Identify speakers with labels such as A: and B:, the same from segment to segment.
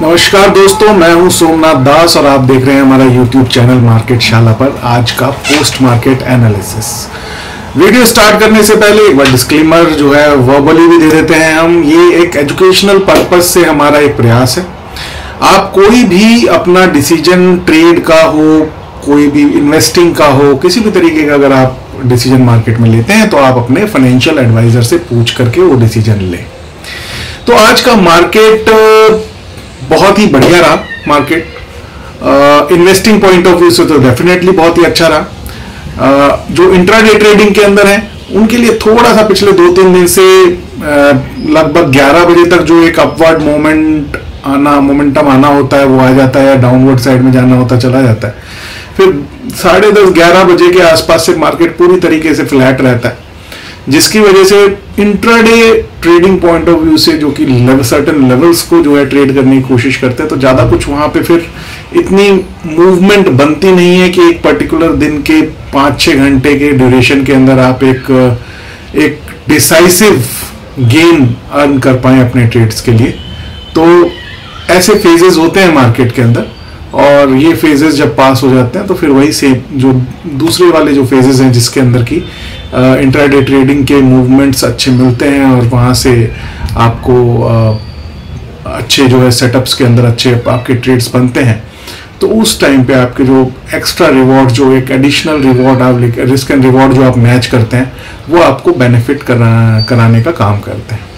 A: नमस्कार दोस्तों, मैं हूं सोमनाथ दास और आप देख रहे हैं हमारा YouTube चैनल मार्केट शाला पर आज का post market analysis. Video start करने से पहले एक बार डिस्क्लेमर जो है वर्बली भी दे देते हैं हम। ये एक एजुकेशनल पर्पस से हमारा एक प्रयास है। आप कोई भी अपना डिसीजन ट्रेड का हो, कोई भी इन्वेस्टिंग का हो, किसी भी तरीके का अगर आप डिसीजन मार्केट में लेते हैं तो आप अपने फाइनेंशियल एडवाइजर से पूछ करके वो डिसीजन लें। तो आज का मार्केट बहुत ही बढ़िया रहा। Market investing point of view से तो डेफिनेटली बहुत ही अच्छा रहा। जो इंट्राडे ट्रेडिंग के अंदर है उनके लिए थोड़ा सा पिछले 2-3 दिन से लगभग 11 बजे तक जो एक अपवर्ड मोमेंटम आना होता है वो आ जाता है, या डाउनवर्ड साइड में जाना होता चला जाता है। फिर 10:30-11 बजे के आसपास से मार्केट पूरी तरीके से फ्लैट रहता है, जिसकी वजह से intraday trading point of view से जो कि सर्टेन लेवल्स को जो है ट्रेड करने की कोशिश करते हैं तो ज़्यादा कुछ वहाँ पे फिर इतनी मूवमेंट बनती नहीं है कि एक पर्टिकुलर दिन के 5-6 घंटे के ड्यूरेशन के अंदर आप एक डिसाइसिव गेन अर्न कर पाए अपने ट्रेड्स के लिए। तो ऐसे फेजेस होते हैं मार्केट के अंदर, और ये फेजेस जब पास हो जाते हैं तो फिर वही से जो दूसरे वाले जो फेजेस हैं जिसके अंदर की इंट्राडे ट्रेडिंग के मूवमेंट्स अच्छे मिलते हैं और वहाँ से आपको अच्छे जो है सेटअप्स के अंदर अच्छे आपके ट्रेड्स बनते हैं, तो उस टाइम पे आपके जो एक्स्ट्रा रिवॉर्ड, जो एक एडिशनल रिवॉर्ड आप रिस्क एंड रिवॉर्ड जो आप मैच करते हैं वो आपको बेनिफिट कराने का काम करते हैं।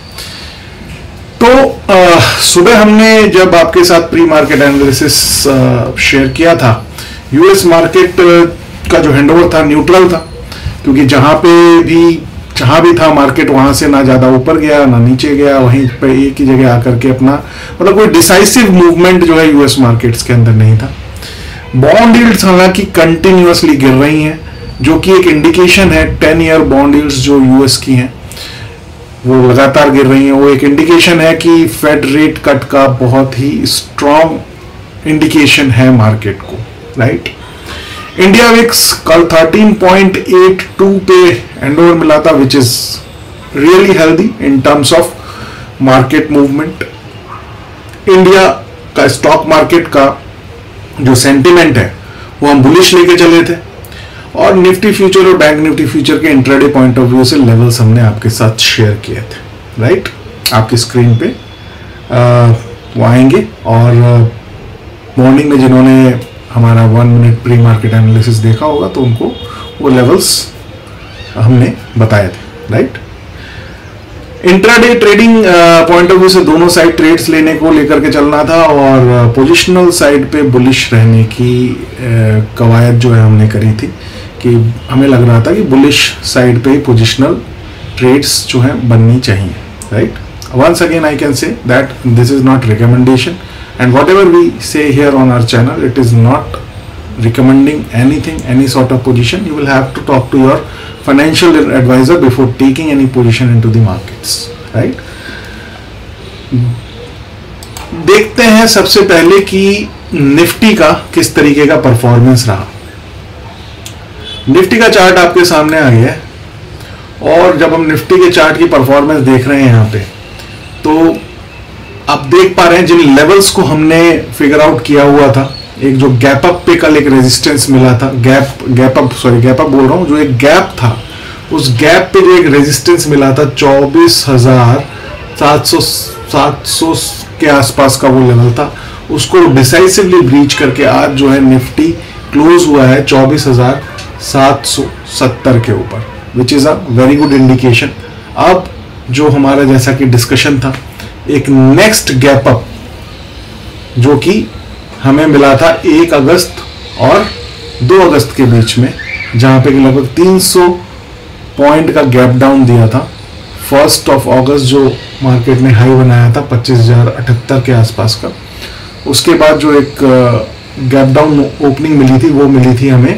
A: तो सुबह हमने जब आपके साथ प्री मार्केट एनालिसिस शेयर किया था, यूएस मार्केट का जो हैंडओवर था न्यूट्रल था, क्योंकि जहां भी था मार्केट वहां से ना ज्यादा ऊपर गया ना नीचे गया, वहीं पे एक ही जगह आकर के अपना मतलब कोई डिसाइसिव मूवमेंट जो है यूएस मार्केट्स के अंदर नहीं था। बॉन्ड यील्ड्स हालांकि कंटिन्यूअसली गिर रही हैं, जो कि एक इंडिकेशन है 10 ईयर बॉन्ड यील्ड्स जो यूएस की हैं वो लगातार गिर रही हैं। वो एक इंडिकेशन है कि फेड रेट कट का बहुत ही स्ट्रॉन्ग इंडिकेशन है मार्केट को, राइट। इंडिया विक्स कल 13.82 पे एंडोवर मिला था, which is really healthy in terms of market movement. India का स्टॉक मार्केट का जो सेंटिमेंट है वो हम बुलिश लेके चले थे, और निफ्टी फ्यूचर और बैंक निफ्टी फ्यूचर के इंट्राडे पॉइंट ऑफ व्यू से लेवल्स हमने आपके साथ शेयर किए थे, राइट। आपकी स्क्रीन पे वो आएंगे, और मॉर्निंग में जिन्होंने हमारा 1 मिनट प्री मार्केट एनालिसिस देखा होगा तो उनको वो लेवल्स हमने बताए थे, right. Intraday trading point of view से दोनों साइड ट्रेड्स लेने को लेकर के चलना था, और पोजिशनल साइड पे बुलिश रहने की कवायद जो है हमने करी थी, कि हमें लग रहा था कि बुलिश साइड पे पोजिशनल ट्रेड्स जो है बननी चाहिए, right. Once again I can say that this is not recommendation, and whatever we say here on our channel, it is not recommending anything, any sort of position. You will have to talk to your financial advisor before taking any position into the markets, right? देखते हैं सबसे पहले कि Nifty का किस तरीके का performance रहा। निफ्टी का चार्ट आपके सामने आ गया है, और जब हम निफ्टी के चार्ट की परफॉर्मेंस देख रहे हैं यहाँ पे, तो आप देख पा रहे हैं जिन लेवल्स को हमने फिगर आउट किया हुआ था, एक जो गैप अप पे कल एक रेजिस्टेंस मिला था, गैप अप बोल रहा हूँ, जो एक गैप था उस गैप पे जो एक रेजिस्टेंस मिला था 24,700 के आसपास का वो लेवल था, उसको डिसाइसिवली ब्रीच करके आज जो है निफ्टी क्लोज हुआ है 24,770 के ऊपर, which is a very good indication. अब जो हमारा जैसा कि डिस्कशन था, एक नेक्स्ट गैप अप जो कि हमें मिला था 1 अगस्त और 2 अगस्त के बीच में, जहां पे लगभग 300 पॉइंट का गैप डाउन दिया था। 1 अगस्त जो मार्केट ने हाई बनाया था 25,078 के आसपास का, उसके बाद जो एक गैप डाउन ओपनिंग मिली थी वो मिली थी हमें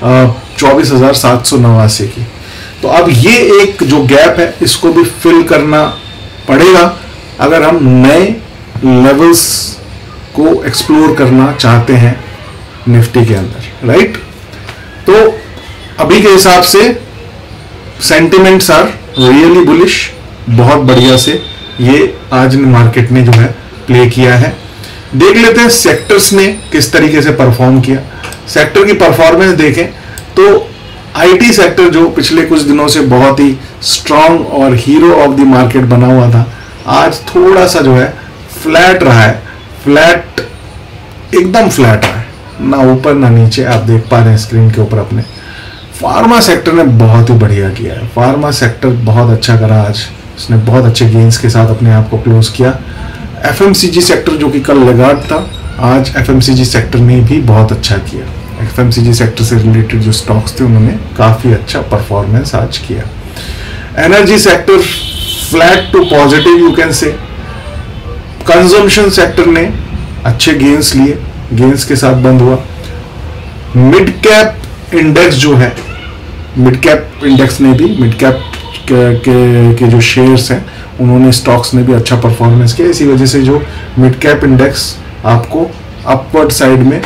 A: 24,789 की। तो अब ये एक जो गैप है इसको भी फिल करना पड़ेगा अगर हम नए लेवल्स को एक्सप्लोर करना चाहते हैं निफ्टी के अंदर, राइट। तो अभी के हिसाब से सेंटिमेंट्स आर रियली बुलिश, बहुत बढ़िया से ये आज मार्केट ने जो है प्ले किया है। देख लेते हैं सेक्टर्स ने किस तरीके से परफॉर्म किया। सेक्टर की परफॉर्मेंस देखें तो आईटी सेक्टर जो पिछले कुछ दिनों से बहुत ही स्ट्रांग और हीरो ऑफ द मार्केट बना हुआ था, आज थोड़ा सा जो है फ्लैट रहा है, फ्लैट एकदम फ्लैट रहा है, ना ऊपर ना नीचे, आप देख पा रहे हैं स्क्रीन के ऊपर अपने। फार्मा सेक्टर ने बहुत ही बढ़िया किया है, फार्मा सेक्टर बहुत अच्छा करा आज, इसने बहुत अच्छे गेन्स के साथ अपने आप को क्लोज किया। एफएमसीजी सेक्टर जो कि कल लगाट था, आज एफएमसीजी सेक्टर ने भी बहुत अच्छा किया। एफएमसीजी सेक्टर से रिलेटेड जो स्टॉक्स थे उन्होंने काफी अच्छा परफॉर्मेंस आज किया। Energy sector flat to positive you can say. Consumption sector ने अच्छे गेन्स लिए, गेन्स के साथ बंद हुआ। मिड कैप इंडेक्स जो है, मिड कैप इंडेक्स ने भी, मिड कैप के जो शेयर्स हैं उन्होंने, स्टॉक्स ने भी अच्छा परफॉर्मेंस किया। इसी वजह से जो मिड कैप इंडेक्स आपको अपवर्ड साइड में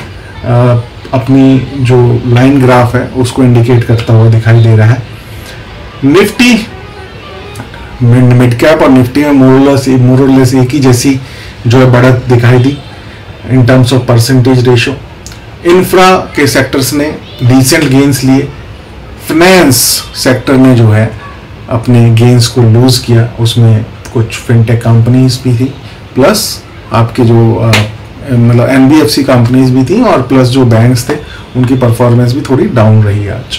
A: अपनी जो लाइन ग्राफ है उसको इंडिकेट करता हुआ दिखाई दे रहा है। निफ्टी, मिड कैप और निफ्टी में मोरलेस एक ही जैसी जो है बढ़त दिखाई दी in terms of percentage ratio. Infra के सेक्टर्स ने डिसेंट गेन्स लिए। फाइनेंस सेक्टर ने जो है अपने गेन्स को लूज किया, उसमें कुछ फिनटेक कंपनीज भी थी, प्लस आपके जो मतलब एनबीएफसी कंपनीज भी थी, और प्लस जो बैंक्स थे उनकी परफॉर्मेंस भी थोड़ी डाउन रही आज।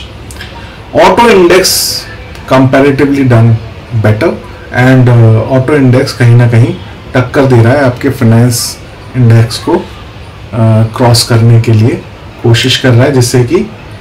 A: Auto index comparatively done better, and auto index कहीं ना कहीं टक्कर दे रहा है आपके फाइनेंस इंडेक्स को क्रॉस करने के लिए कोशिश कर रहा है, जिससे कि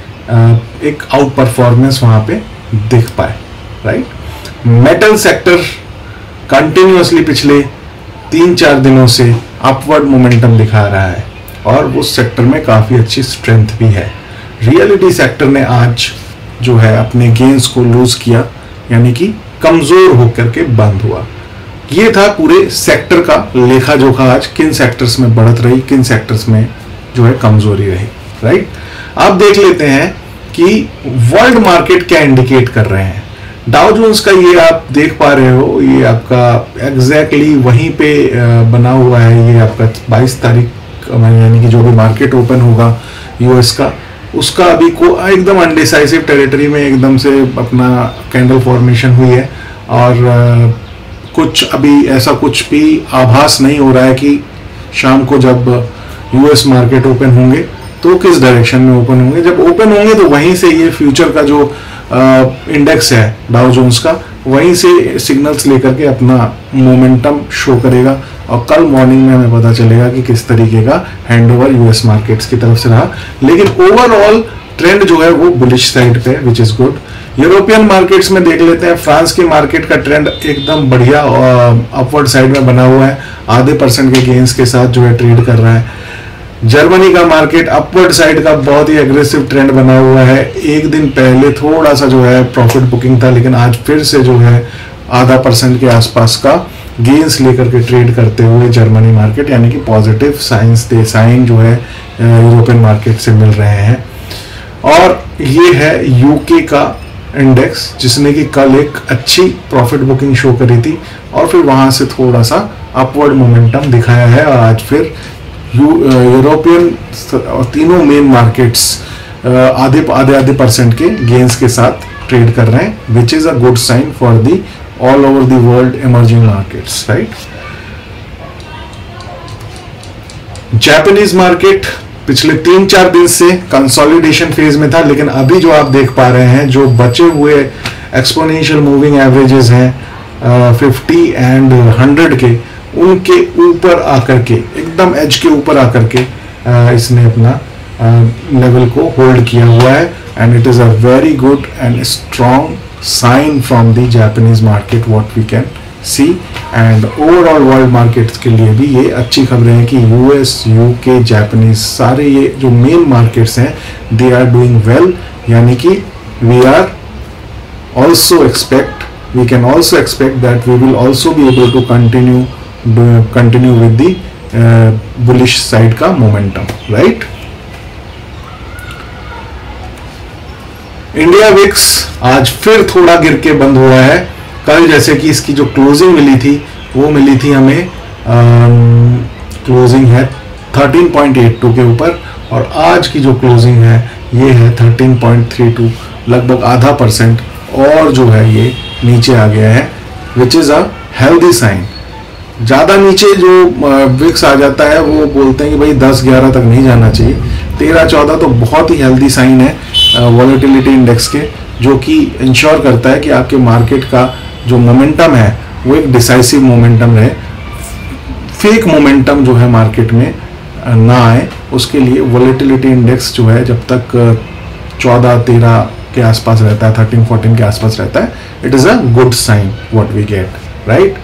A: एक आउट परफॉर्मेंस वहां पे दिख पाए, राइट। मेटल सेक्टर कंटिन्यूअसली पिछले 3-4 दिनों से अपवर्ड मोमेंटम दिखा रहा है और उस सेक्टर में काफी अच्छी स्ट्रेंथ भी है। रियलिटी सेक्टर ने आज जो है अपने गेन्स को लूज किया, यानी कि कमजोर होकर के बंद हुआ। ये था पूरे सेक्टर का लेखा जोखा, आज किन सेक्टर्स में बढ़त रही, किन सेक्टर्स में जो है कमजोरी रही, राइट। आप देख लेते हैं कि वर्ल्ड मार्केट क्या इंडिकेट कर रहे हैं। डाउ जोन्स का ये आप देख पा रहे हो, ये आपका एग्जैक्टली वहीं पे बना हुआ है। ये आपका 22 तारीख यानी कि जो भी मार्केट ओपन होगा यूएस का, उसका अभी को एकदम अनडिसाइसिव टेरिटरी में एकदम से अपना कैंडल फॉर्मेशन हुई है, और कुछ अभी ऐसा कुछ भी आभास नहीं हो रहा है कि शाम को जब यूएस मार्केट ओपन होंगे तो किस डायरेक्शन में ओपन होंगे। जब ओपन होंगे तो वहीं से ये फ्यूचर का जो इंडेक्स है डाउ जोन्स का, वहीं से सिग्नल्स लेकर के अपना मोमेंटम शो करेगा, और कल मॉर्निंग में हमें पता चलेगा कि किस तरीके का हैंडओवर यूएस मार्केट्स की तरफ से रहा। लेकिन ओवरऑल ट्रेंड जो है वो बुलिश साइड पे, which is good. European markets में देख लेते हैं, फ्रांस के मार्केट का ट्रेंड एकदम बढ़िया अपवर्ड साइड में बना हुआ है, आधे % के गेन्स के साथ जो है ट्रेड कर रहा है। जर्मनी का मार्केट अपवर्ड साइड का बहुत ही एग्रेसिव ट्रेंड बना हुआ है। एक दिन पहले थोड़ा सा जो है प्रॉफिट बुकिंग था, लेकिन आज फिर से जो है आधा % के आसपास का गेन्स लेकर के ट्रेड करते हुए जर्मनी मार्केट, यानी कि पॉजिटिव साइन जो है यूरोपियन मार्केट से मिल रहे हैं। और ये है यूके का इंडेक्स, जिसने कि कल एक अच्छी प्रॉफिट बुकिंग शो करी थी और फिर वहां से थोड़ा सा अपवर्ड मोमेंटम दिखाया है, और आज फिर यूरोपियन तीनों मेन मार्केट्स आधे % के गेन्स के साथ ट्रेड कर रहे हैं, which is a good sign for the all over the world emerging markets, right. Japanese market पिछले 3-4 दिन से कंसोलिडेशन फेज में था, लेकिन अभी जो आप देख पा रहे हैं, जो बचे हुए एक्सपोनेंशियल मूविंग एवरेजेस हैं 50 एंड 100 के, उनके ऊपर आकर के, एकदम एज के ऊपर आकर के इसने अपना लेवल को होल्ड किया हुआ है, and it is a very good and strong sign from the Japanese market what we can see. And overall world markets के लिए भी ये अच्छी खबरें हैं कि यूएस, यूके, जापानीज सारे ये जो मेन मार्केट्स हैं, दे आर डूइंग वेल, यानी कि we are also we can also expect that we will also be able to continue with the bullish side का मोमेंटम, राइट। इंडिया विक्स आज फिर थोड़ा गिर के बंद हुआ है। कल जैसे कि इसकी जो क्लोजिंग मिली थी वो मिली थी हमें क्लोजिंग है 13.82 के ऊपर, और आज की जो क्लोजिंग है ये है 13.32, लगभग आधा % और जो है ये नीचे आ गया है, which is a healthy sign. ज़्यादा नीचे जो विक्स आ जाता है वो बोलते हैं कि भाई 10-11 तक नहीं जाना चाहिए, 13-14 तो बहुत ही हेल्दी साइन है वॉलेटिलिटी इंडेक्स के, जो कि इंश्योर करता है कि आपके मार्केट का जो मोमेंटम है वो एक डिसाइसिव मोमेंटम रहे, फेक मोमेंटम जो है मार्केट में ना आए। उसके लिए वॉलेटिलिटी इंडेक्स जो है जब तक 14-13 के आसपास रहता है, 13-14 के आसपास रहता है, it is a good sign what we get, right.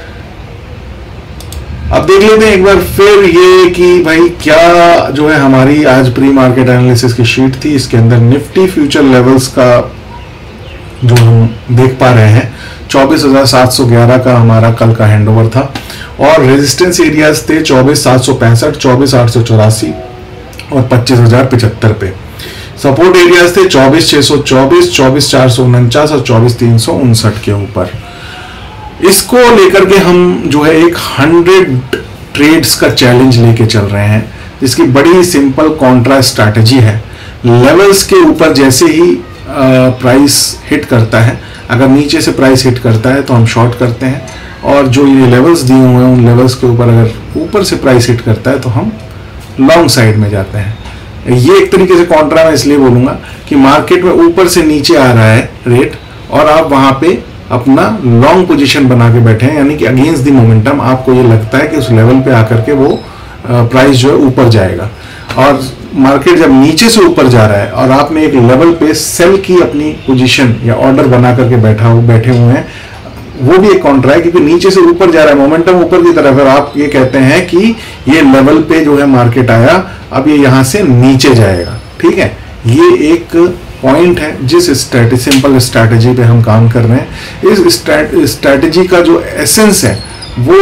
A: अब देख लेते हैं एक बार फिर ये कि भाई क्या जो है हमारी आज प्री मार्केट एनालिसिस की शीट थी, इसके अंदर निफ्टी फ्यूचर लेवल्स का जो हम देख पा रहे हैं 24,711 का हमारा कल का हैंडओवर था, और रेजिस्टेंस एरियाज थे 24,765, 24,884 और 25,075 पे। सपोर्ट एरियाज थे 24,624, 24,449 और 24,359 के ऊपर। इसको लेकर के हम जो है एक 100 ट्रेड्स का चैलेंज लेके चल रहे हैं, जिसकी बड़ी सिंपल कॉन्ट्रा स्ट्रैटेजी है। लेवल्स के ऊपर जैसे ही प्राइस हिट करता है, अगर नीचे से प्राइस हिट करता है तो हम शॉर्ट करते हैं, और जो ये लेवल्स दिए हुए हैं उन लेवल्स के ऊपर अगर ऊपर से प्राइस हिट करता है तो हम लॉन्ग साइड में जाते हैं। ये एक तरीके से कॉन्ट्रा मैं इसलिए बोलूँगा कि मार्केट में ऊपर से नीचे आ रहा है रेट, और आप वहाँ पे अपना लॉन्ग पोजीशन बना के बैठे हैं, यानी कि अगेंस्ट द मोमेंटम आपको ये लगता है कि उस लेवल पे आकर के वो प्राइस जो है ऊपर जाएगा, और मार्केट जब नीचे से ऊपर जा रहा है और आपने एक लेवल पे सेल की अपनी पोजीशन या ऑर्डर बना करके बैठे हुए हैं, वो भी एक कॉन्ट्रा है, क्योंकि नीचे से ऊपर जा रहा है, मोमेंटम ऊपर की तरफ, और आप ये कहते हैं कि ये लेवल पे जो है मार्केट आया, अब ये यहां से नीचे जाएगा, ठीक है। ये एक पॉइंट है जिस सिंपल स्ट्रैटेजी पे हम काम कर रहे हैं। इस स्ट्रैटेजी का जो एसेंस है वो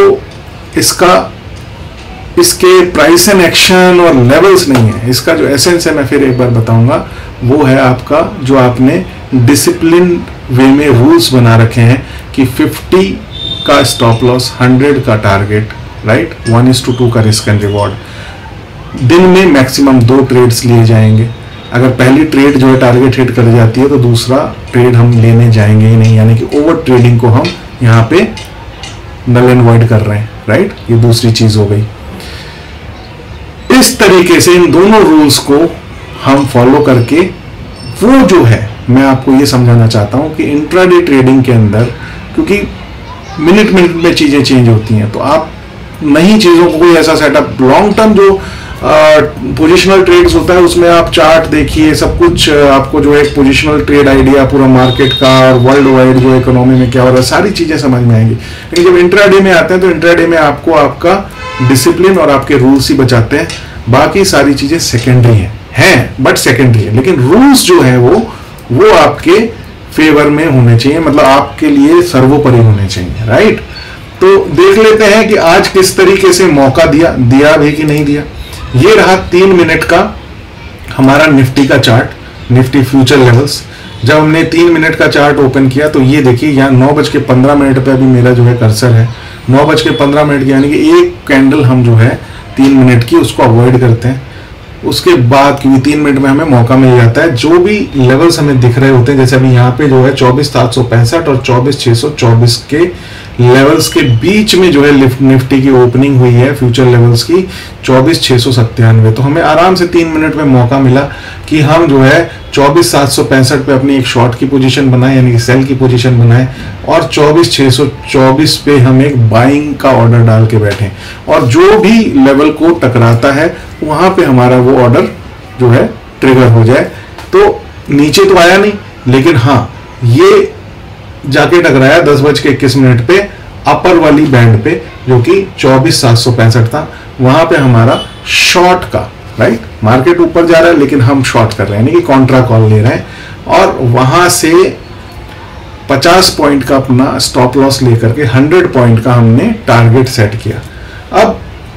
A: इसके प्राइस एंड एक्शन और लेवल्स नहीं है, इसका जो एसेंस है मैं फिर एक बार बताऊंगा, वो है आपका जो आपने डिसिप्लिन वे में रूल्स बना रखे हैं कि 50 का स्टॉप लॉस, 100 का टारगेट, राइट, 1:2 का रिस्क एंड रिवॉर्ड। दिन में मैक्सिमम 2 ट्रेड्स लिए जाएंगे। अगर पहली ट्रेड जो है टारगेट हिट कर जाती है तो दूसरा ट्रेड हम लेने जाएंगे ही नहीं, यानी कि ओवर ट्रेडिंग को हम यहाँ पे नल एंड वॉइड कर रहे हैं, राइट। ये दूसरी चीज हो गई। इस तरीके से इन दोनों रूल्स को हम फॉलो करके, वो जो है मैं आपको ये समझाना चाहता हूं कि इंट्राडे ट्रेडिंग के अंदर, क्योंकि मिनट मिनट में चीजें चेंज होती हैं, तो आप नई चीजों को कोई ऐसा सेटअप, लॉन्ग टर्म जो पोजिशनल ट्रेड्स होता है उसमें आप चार्ट देखिए, सब कुछ आपको जो है पोजिशनल ट्रेड आइडिया पूरा मार्केट का और वर्ल्ड वाइड जो इकोनॉमी में क्या हो रहा है सारी चीजें समझ में आएंगी। लेकिन जब इंट्राडे में आते हैं तो इंट्राडे में आपको आपका डिसिप्लिन और आपके रूल्स ही बचाते हैं, बाकी सारी चीजें सेकेंडरी हैं बट सेकेंडरी है, लेकिन रूल्स जो है वो आपके फेवर में होने चाहिए, मतलब आपके लिए सर्वोपरि होने चाहिए, राइट। तो देख लेते हैं कि आज किस तरीके से मौका दिया भी कि नहीं दिया। ये रहा 3 मिनट का हमारा निफ्टी का चार्ट, निफ्टी फ्यूचर लेवल्स। जब हमने 3 मिनट का चार्ट ओपन किया तो ये देखिए यहाँ 9:15 पे अभी मेरा जो है कर्सर है, 9:15 यानी कि एक कैंडल हम जो है 3 मिनट की उसको अवॉइड करते हैं। उसके बाद क्योंकि 3 मिनट में हमें मौका मिल जाता है, जो भी लेवल्स हमें दिख रहे होते हैं, जैसे अभी यहाँ पे जो है 24,765 और 24,624 के लेवल्स के बीच में जो है निफ्टी की ओपनिंग हुई है फ्यूचर लेवल्स की 24,697, तो हमें आराम से 3 मिनट में मौका मिला कि हम जो है 24,765 पे अपनी एक शॉर्ट की पोजीशन बनाए, यानी कि सेल की पोजीशन बनाए, और 24,624 पे हम एक बाइंग का ऑर्डर डाल के बैठे, और जो भी लेवल को टकराता है वहां पे हमारा वो ऑर्डर जो है ट्रिगर हो जाए। तो नीचे तो आया नहीं, लेकिन हाँ ये जाके टकराया 10:21 पे अपर वाली बैंड पे, जो कि 24,765 था, वहां पे हमारा शॉर्ट का, राइट, मार्केट ऊपर जा रहा है लेकिन हम शॉर्ट कर रहे हैं, यानी कि कॉन्ट्रा कॉल ले रहे हैं, और वहां से 50 पॉइंट का अपना स्टॉप लॉस लेकर के 100 पॉइंट का हमने टारगेट सेट किया। अब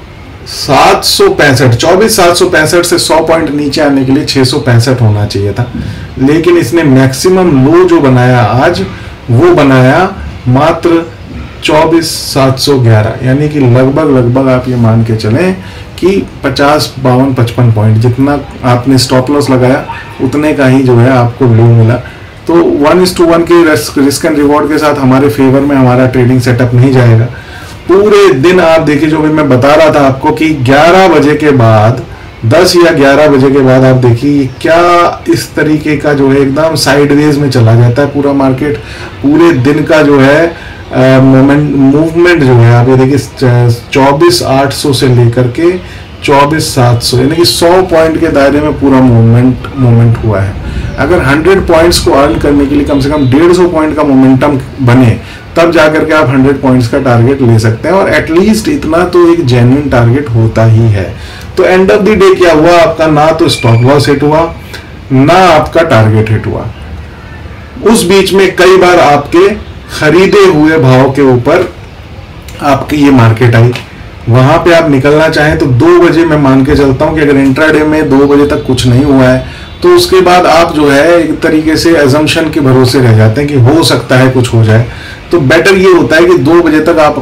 A: 24,765 से 100 पॉइंट नीचे आने के लिए 665 होना चाहिए था, लेकिन इसने मैक्सिमम लो जो बनाया आज वो बनाया मात्र 24,711, यानी कि लगभग आप ये मान के चलें कि 50, 52, 55 पॉइंट, जितना आपने स्टॉप लॉस लगाया उतने का ही जो है आपको व्यू मिला। तो 1:1 के रिस्क एंड रिवॉर्ड के साथ हमारे फेवर में हमारा ट्रेडिंग सेटअप नहीं जाएगा। पूरे दिन आप देखिए, जो भी मैं बता रहा था आपको कि 11 बजे के बाद, 10 या 11 बजे के बाद आप देखिए क्या इस तरीके का जो है एकदम साइडवेज में चला जाता है पूरा मार्केट। पूरे दिन का जो है मूवमेंट जो है आप ये देखिए 24,800 से लेकर के 24,700, यानी कि 100 पॉइंट के दायरे में पूरा मूवमेंट हुआ है। अगर 100 पॉइंट्स को अर्न करने के लिए कम से कम 150 पॉइंट का मोमेंटम बने, तब जाकर के आप 100 पॉइंट्स का टारगेट ले सकते हैं, और एटलीस्ट इतना तो एक जेन्युइन टारगेट होता ही है। तो एंड ऑफ द डे क्या हुआ आपका, ना तो स्टॉप लॉस हिट हुआ, ना आपका टारगेट हिट हुआ। उस बीच में कई बार आपके खरीदे हुए भाव के ऊपर आपकी ये मार्केट आई, वहां पे आप निकलना चाहें तो 2 बजे मैं मान के चलता हूं कि अगर इंट्राडे में 2 बजे तक कुछ नहीं हुआ है तो उसके बाद आप जो है एक तरीके से एजम्पशन के भरोसे रह जाते हैं कि हो सकता है कुछ हो जाए। तो बेटर ये होता है कि 2 बजे तक आप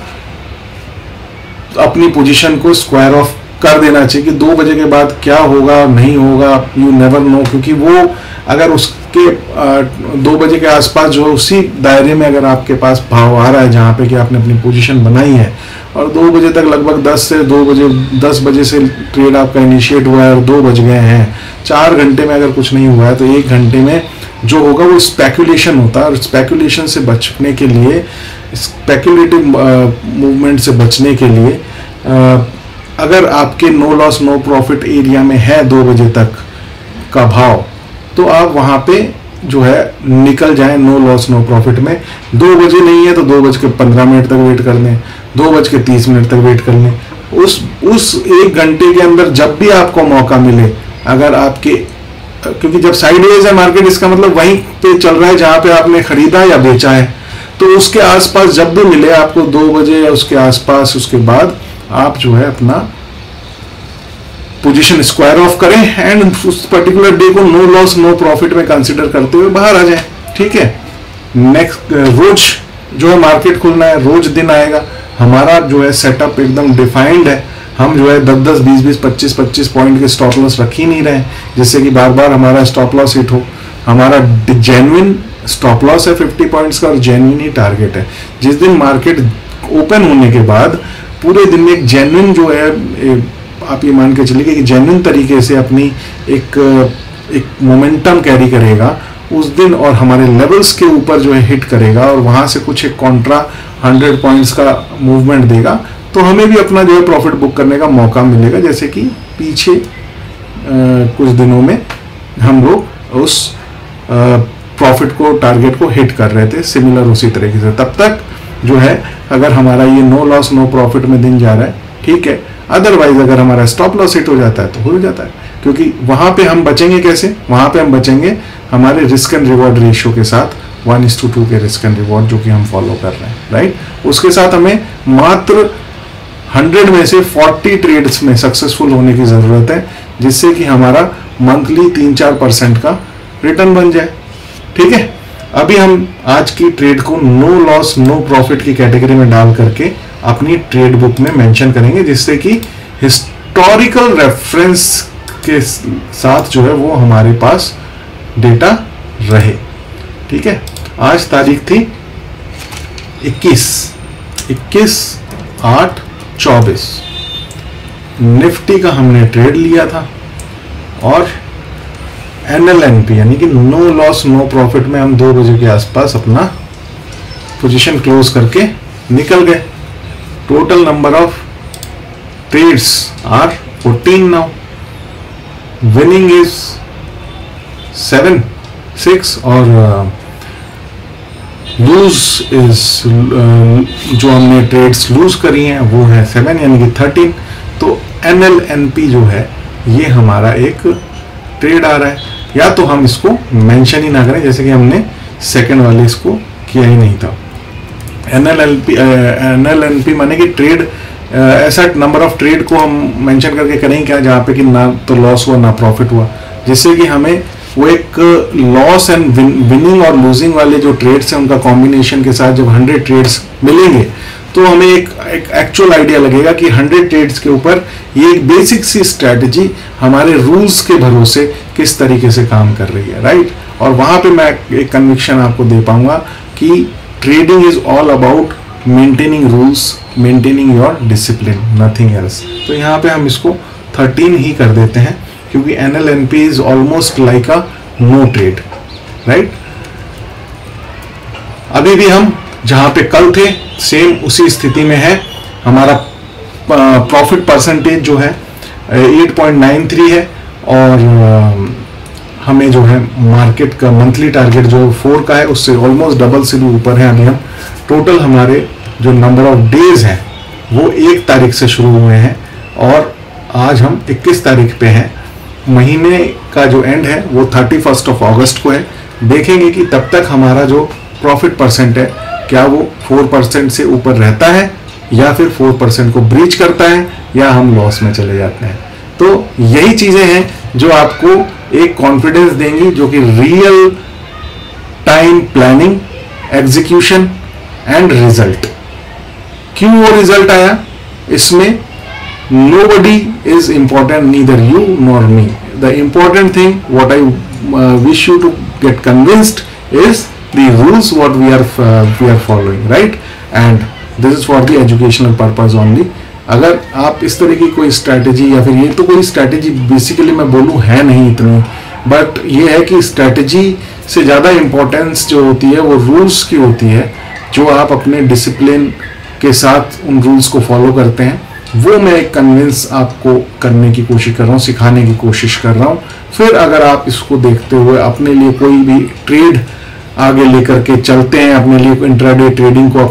A: अपनी पोजीशन को स्क्वायर ऑफ कर देना चाहिए कि 2 बजे के बाद क्या होगा नहीं होगा, यू नेवर नो। क्योंकि वो अगर उसके 2 बजे के आसपास जो उसी दायरे में अगर आपके पास भाव आ रहा है जहां पे कि आपने अपनी पोजीशन बनाई है, और 2 बजे तक लगभग 10 बजे से ट्रेड आपका इनिशिएट हुआ है और 2 बज गए हैं, 4 घंटे में अगर कुछ नहीं हुआ है तो 1 घंटे में जो होगा वो स्पेकुलेशन होता है। और स्पेकुलेशन से बचने के लिए, स्पेकुलेटिव मूवमेंट से बचने के लिए, अगर आपके no loss no profit area में है 2 बजे तक का भाव, तो आप वहां पे जो है निकल जाएं नो लॉस नो प्रॉफिट में। 2 बजे नहीं है तो 2:15 तक वेट कर लें, 2:30 तक वेट कर लें। उस 1 घंटे के अंदर जब भी आपको मौका मिले, अगर आपके, क्योंकि जब साइडवेज है मार्केट, इसका मतलब वहीं पे चल रहा है जहां पे आपने खरीदा या बेचा है, तो उसके आसपास जब भी मिले आपको 2 बजे या उसके आसपास, उसके बाद आप जो है अपना पोजीशन स्क्वायर ऑफ करें एंड उस पर्टिकुलर डे को नो लॉस नो प्रॉफिट में कंसीडर करते हुए बाहर आ जाए। ठीक है, नेक्स्ट रोज जो है मार्केट खुलना है, रोज दिन आएगा, हमारा जो है सेटअप एकदम डिफाइंड है। हम जो है 10-10, 20-20, 25-25 पॉइंट के स्टॉप लॉस रख ही नहीं रहे जिससे कि बार बार हमारा स्टॉप लॉस हिट हो। हमारा जेन्युइन स्टॉप लॉस है 50 पॉइंट्स का और जेन्युइन ही टारगेट है। जिस दिन मार्केट ओपन होने के बाद पूरे दिन में एक जेन्युइन जो है, आप ये मान के चलिए कि जेन्युइन तरीके से अपनी एक मोमेंटम कैरी करेगा उस दिन, और हमारे लेवल्स के ऊपर जो है हिट करेगा और वहां से कुछ एक कॉन्ट्रा 100 पॉइंट्स का मूवमेंट देगा, तो हमें भी अपना जो है प्रॉफिट बुक करने का मौका मिलेगा। जैसे कि पीछे कुछ दिनों में हम लोग उस प्रॉफिट को, टारगेट को हिट कर रहे थे, सिमिलर उसी तरीके से। तब तक जो है अगर हमारा ये नो लॉस नो प्रॉफिट में दिन जा रहा है, ठीक है। अदरवाइज अगर हमारा स्टॉप लॉस हिट हो जाता है तो हो जाता है, क्योंकि वहां पे हम बचेंगे कैसे, वहां पे हम बचेंगे हमारे रिस्क एंड रिवॉर्ड रेशियो के साथ, 1:2 के रिस्क एंड रिवॉर्ड जो कि हम फॉलो कर रहे हैं, राइट। उसके साथ हमें मात्र 100 में से 40 ट्रेड्स में सक्सेसफुल होने की जरूरत है, जिससे कि हमारा मंथली 3-4% का रिटर्न बन जाए। ठीक है, अभी हम आज की ट्रेड को नो लॉस नो प्रॉफिट की कैटेगरी में डाल करके अपनी ट्रेड बुक में मेंशन करेंगे, जिससे कि हिस्टोरिकल रेफरेंस के साथ जो है वो हमारे पास डेटा रहे। ठीक है, आज तारीख थी 21/8/24। निफ्टी का हमने ट्रेड लिया था और NLNP यानी कि नो लॉस नो प्रॉफिट में हम 2 बजे के आसपास अपना पोजीशन क्लोज करके निकल गए। Total number of trades are 14 now, winning is 7-6 और लूज इज, जो हमने ट्रेड्स लूज करी हैं वो है 7 यानी कि 13। तो NLNP जो है ये हमारा एक ट्रेड आ रहा है, या तो हम इसको मेंशन ही ना करें, जैसे कि हमने सेकंड वाले इसको किया ही नहीं था। NLNP माने कि ट्रेड, ऐसा नंबर ऑफ ट्रेड को हम मेंशन करके करें क्या जहाँ पे कि ना तो लॉस हुआ ना प्रॉफिट हुआ, जिससे कि हमें वो एक लॉस एंड विनिंग और लूजिंग वाले जो ट्रेड्स हैं उनका कॉम्बिनेशन के साथ जब 100 ट्रेड्स मिलेंगे तो हमें एक एक्चुअल आइडिया लगेगा कि 100 ट्रेड्स के ऊपर ये एक बेसिक सी स्ट्रैटेजी हमारे रूल्स के भरोसे किस तरीके से काम कर रही है, राइट। और वहां पे मैं एक कन्विक्शन आपको दे पाऊंगा कि trading is all about maintaining rules, maintaining your discipline, nothing else. तो यहाँ पे हम इसको 13 ही कर देते हैं क्योंकि NLNP is almost like a no trade, right. अभी भी हम जहां पे कल थे सेम उसी स्थिति में है। हमारा प्रॉफिट परसेंटेज जो है 8.93 है और हमें जो है मार्केट का मंथली टारगेट जो 4 का है उससे ऑलमोस्ट डबल से भी ऊपर है। अभी हम टोटल हमारे जो नंबर ऑफ डेज हैं वो 1 तारीख से शुरू हुए हैं और आज हम 21 तारीख पे हैं। महीने का जो एंड है वो 31 अगस्त को है। देखेंगे कि तब तक हमारा जो प्रॉफिट परसेंट है क्या वो 4% से ऊपर रहता है या फिर 4% को ब्रीच करता है या हम लॉस में चले जाते हैं। तो यही चीजें हैं जो आपको एक कॉन्फिडेंस देंगी, जो कि real time planning, execution and result. क्यों वो रिजल्ट आया इसमें? nobody is important, neither you nor me. The important thing what I wish you to get convinced is the rules what we are following, right? And this is for the educational purpose only. अगर आप इस तरह की कोई strategy या फिर ये तो कोई स्ट्रैटेजी बेसिकली मैं बोलूँ है नहीं इतनी, बट ये है कि स्ट्रैटेजी से ज़्यादा इम्पोर्टेंस जो होती है वो रूल्स की होती है, जो आप अपने डिसिप्लिन के साथ उन रूल्स को फॉलो करते हैं। वो मैं एक कन्विंस आपको करने की कोशिश कर रहा हूँ, सिखाने की कोशिश कर रहा हूँ। फिर अगर आप इसको देखते हुए अपने लिए कोई भी ट्रेड आगे लेकर के चलते हैं, अपने लिए इंट्राडे ट्रेडिंग को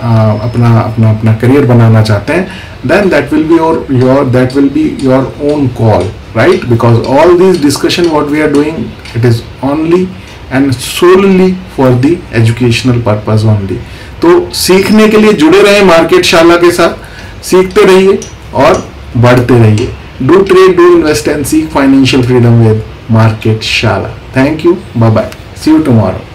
A: अपना करियर बनाना चाहते हैं, then that will be your own call, right? Because all these discussion what we are doing, it is only and solely for the educational purpose only. तो सीखने के लिए जुड़े रहे मार्केट शाला के साथ, सीखते रहिए और बढ़ते रहिए। Do trade, do invest and seek financial freedom with market Shala. Thank you, bye bye, see you tomorrow.